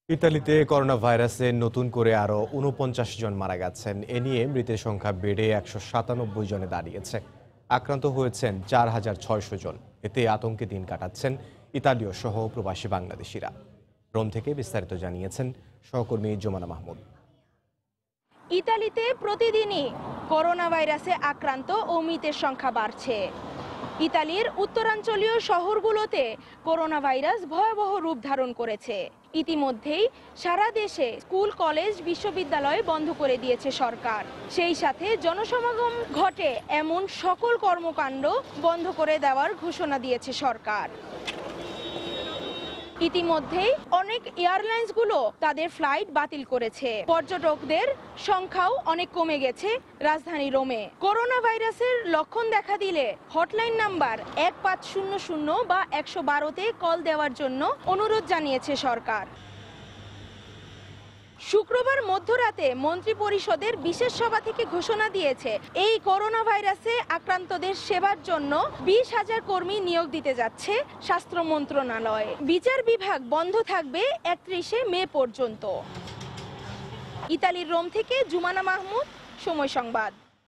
ইতালিতে করোনা ভাইরাসে নতুন করে আরও ৪৯ জন মারা গেছেন। এ নিয়ে মৃতের সংখ্যা বেড়ে ১৯৭ জনে দাঁড়িয়েছে। আক্রান্ত হয়েছেন ৪,৬০০ জন। এতে আতঙ্কে দিন কাটাচ্ছেন ইতালীয় সহ প্রবাসী বাংলাদেশিরা। রোম থেকে বিস্তারিত জানিয়েছেন সহকর্মী জোমানা মাহমুদ। ইতালিতে প্রতিদিনই করোনা ভাইরাসে আক্রান্ত ও মৃতের সংখ্যা বাড়ছে। ইতালির উত্তরাঞ্চলীয় শহরগুলোতে করোনা ভাইরাস ভয়াবহ রূপ ধারণ করেছে। ইতিমধ্যেই সারা দেশে স্কুল, কলেজ, বিশ্ববিদ্যালয় বন্ধ করে দিয়েছে সরকার। সেই সাথে জনসমাগম ঘটে এমন সকল কর্মকাণ্ড বন্ধ করে দেওয়ার ঘোষণা দিয়েছে সরকার। ইতিমধ্যেই অনেক এয়ারলাইন্সগুলো তাদের ফ্লাইট বাতিল করেছে। পর্যটকদের সংখ্যাও অনেক কমে গেছে রাজধানী রোমে। করোনা ভাইরাসের লক্ষণ দেখা দিলে হটলাইন নাম্বার 1500 বা 112-তে কল দেওয়ার জন্য অনুরোধ জানিয়েছে সরকার। শুক্রবার মধ্যরাতে মন্ত্রিপরিষদের বিশেষ সভা থেকে ঘোষণা দিয়েছে এই করোনা ভাইরাসে আক্রান্তদের সেবার জন্য 20,000 কর্মী নিয়োগ দিতে যাচ্ছে স্বাস্থ্য মন্ত্রণালয়। বিচার বিভাগ বন্ধ থাকবে 31 মে পর্যন্ত। ইতালির রোম থেকে জুমানা মাহমুদ, সময় সংবাদ।